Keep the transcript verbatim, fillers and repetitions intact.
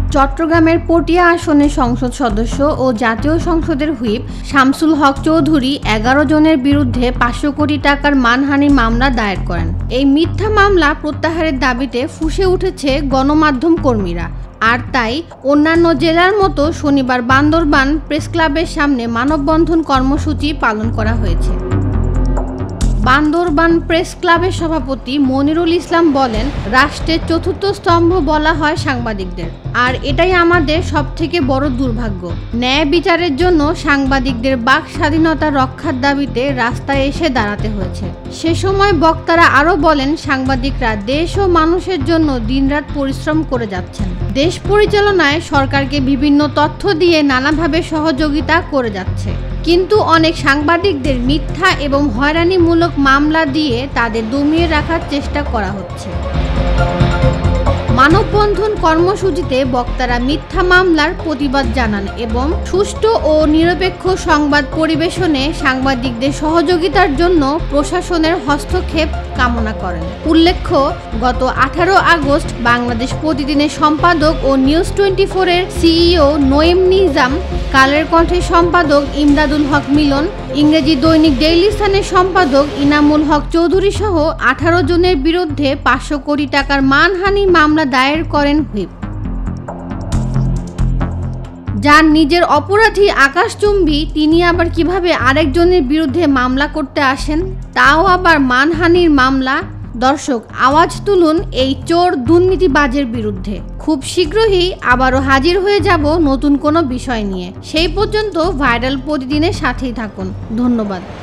চট্টগ্রামের পটিয়া আসনের সংসদ সদস্য ও জাতীয় সংসদের হুইপ শামসুল হক চৌধুরী এগারো জনের বিরুদ্ধে পাঁচশো কোটি টাকার মানহানি মামলা দায়ের করেন। এই মিথ্যা মামলা প্রত্যাহারের দাবিতে ফুঁসে উঠেছে গণমাধ্যম কর্মীরা। আর তাই অন্যান্য জেলার মতো শনিবার বান্দরবান প্রেসক্লাবের সামনে মানববন্ধন কর্মসূচি পালন করা হয়েছে। বান্দরবান প্রেস ক্লাবের সভাপতি মনিরুল ইসলাম বলেন, রাষ্ট্রের চতুর্থ স্তম্ভ বলা হয় সাংবাদিকদের, আর এটাই আমাদের সবথেকে বড় দুর্ভাগ্য। ন্যায় বিচারের জন্য সাংবাদিকদের বাক স্বাধীনতা রক্ষার দাবিতে রাস্তায় এসে দাঁড়াতে হয়েছে। সে সময় বক্তারা আরও বলেন, সাংবাদিকরা দেশ ও মানুষের জন্য দিনরাত পরিশ্রম করে যাচ্ছেন। দেশ পরিচালনায় সরকারকে বিভিন্ন তথ্য দিয়ে নানাভাবে সহযোগিতা করে যাচ্ছে, কিন্তু অনেক সাংবাদিকদের মিথ্যা এবং হয়রানিমূলক মামলা দিয়ে তাদের দমিয়ে রাখার চেষ্টা করা হচ্ছে। মানববন্ধন কর্মসূচিতে বক্তারা মিথ্যা মামলার প্রতিবাদ জানান এবং সুষ্ঠু ও নিরপেক্ষ সংবাদ পরিবেশনে সাংবাদিকদের সহযোগিতার জন্য প্রশাসনের হস্তক্ষেপ কামনা করেন। উল্লেখ্য, গত আঠারো আগস্ট বাংলাদেশ প্রতিদিনের সম্পাদক ও নিউজ টোয়েন্টি ফোর এর সিইও নঈম নিজাম, কালের কণ্ঠের সম্পাদক ইমদাদুল হক মিলন, ইংরেজি দৈনিক ডেইলি সানের সম্পাদক ইনামুল হক চৌধুরী সহ আঠারো জনের বিরুদ্ধে পাঁচশো কোটি টাকার মানহানি মামলা দায়ের করেন হুইপ। যার নিজের অপরাধী আকাশচুম্বী, তিনি আবার কিভাবে আরেকজনের বিরুদ্ধে মামলা করতে আসেন, তাও আবার মানহানির মামলা। দর্শক, আওয়াজ তুলুন এই চোর দুর্নীতিবাজের বিরুদ্ধে। খুব শীঘ্রই আবারও হাজির হয়ে যাব নতুন কোনো বিষয় নিয়ে। সেই পর্যন্ত ভাইরাল প্রতিদিনের সাথেই থাকুন। ধন্যবাদ।